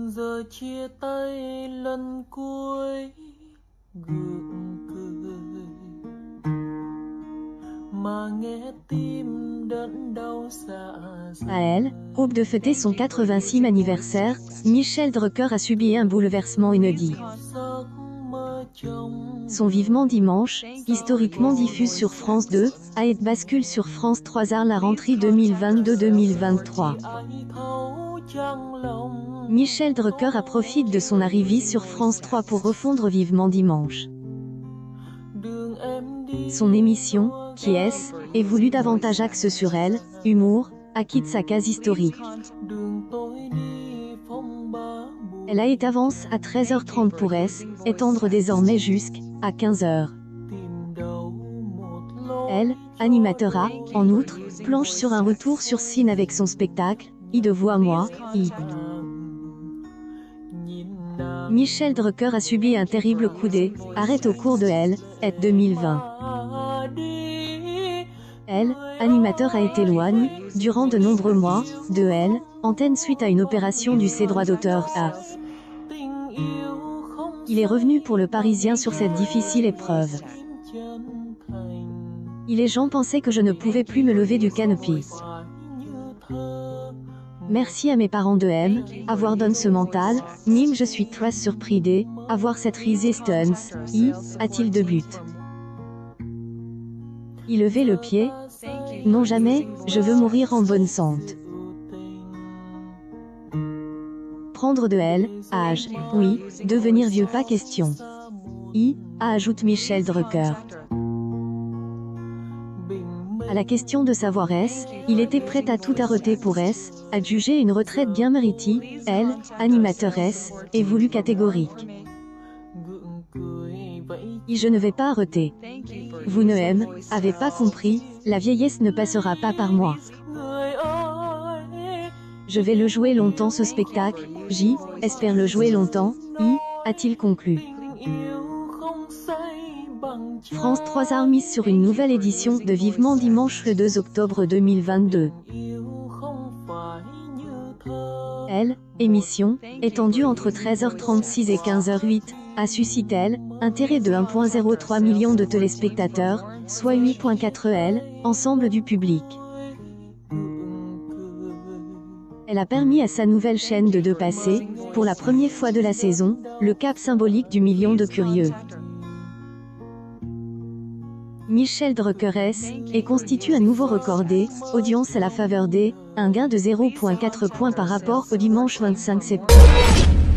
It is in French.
Giờ chia tay lần cuối gượng cười mà nghe tim đớn đau dạ dày. À Elle, aube de fêter son 86e anniversaire, Michel Drucker a subi un bouleversement inédit. Son Vivement dimanche, historiquement diffuse sur France 2, a été bascule sur France 3 à la rentrée 2022-2023. Michel Drucker a profité de son arrivée sur France 3 pour refondre Vivement dimanche. Son émission, Qui est-ce, est voulue davantage axe sur elle, humour, a quitté sa case historique. Elle a été avance à 13h30 pour S, étendre désormais jusqu'à 15h. Elle, animateur A, en outre, planche sur un retour sur scène avec son spectacle, I de vous à moi, I. Michel Drucker a subi un terrible coup d'arrêt au cours de Elle, et 2020. Elle, animateur a été éloigné, durant de nombreux mois, de Elle, antenne suite à une opération du ses droits d'auteur A. Il est revenu pour le Parisien sur cette difficile épreuve. Les gens pensaient que je ne pouvais plus me lever du canapé. Merci à mes parents de M, avoir donné ce mental, même je suis très surpris d'avoir cette résistance, a-t-il de but. Il levait le pied. Non jamais, je veux mourir en bonne santé. Prendre de elle, âge, oui, devenir vieux pas question. Ajoute Michel Drucker. À la question de savoir est-ce, il était prêt à tout arrêter pour S, à juger une retraite bien méritée, elle, animateur S, est voulu catégorique. Je ne vais pas arrêter. Vous ne avez pas compris, la vieillesse ne passera pas par moi. Je vais le jouer longtemps ce spectacle, espère le jouer longtemps, a-t-il conclu. France 3 a remis sur une nouvelle édition de Vivement dimanche le 2 octobre 2022. Elle, émission, étendue entre 13h36 et 15h08, a suscité intérêt de 1,03 million de téléspectateurs, soit 8,4 ensemble du public. Elle a permis à sa nouvelle chaîne de passer, pour la première fois de la saison, le cap symbolique du million de curieux. Michel Drucker et constitue un nouveau record d'audience à la faveur un gain de 0,4 points par rapport au dimanche 25 septembre.